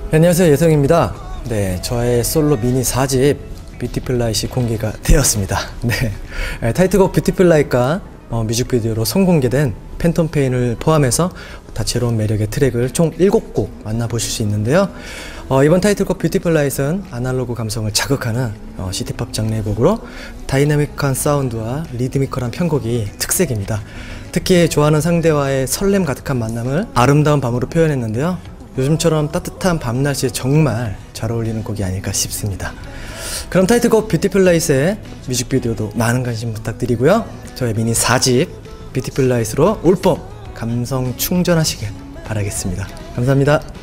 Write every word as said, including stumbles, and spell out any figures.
네, 안녕하세요, 예성입니다. 네, 저의 솔로 미니 사 집 뷰티풀 라이트이 공개가 되었습니다. 네, 타이틀곡 뷰티풀 라이트가 어, 뮤직비디오로 선공개된 팬텀 페인을 포함해서 다채로운 매력의 트랙을 총 일곱 곡 만나보실 수 있는데요. 어, 이번 타이틀곡 뷰티풀 라이트는 아날로그 감성을 자극하는 어, 시티팝 장르의 곡으로 다이나믹한 사운드와 리드미컬한 편곡이 특색입니다. 특히 좋아하는 상대와의 설렘 가득한 만남을 아름다운 밤으로 표현했는데요. 요즘처럼 따뜻한 밤 날씨에 정말 잘 어울리는 곡이 아닐까 싶습니다. 그럼 타이틀곡 뷰티풀 라이트의 뮤직비디오도 많은 관심 부탁드리고요. 저의 미니 사 집 뷰티풀 라이트로 올봄 감성 충전하시길 바라겠습니다. 감사합니다.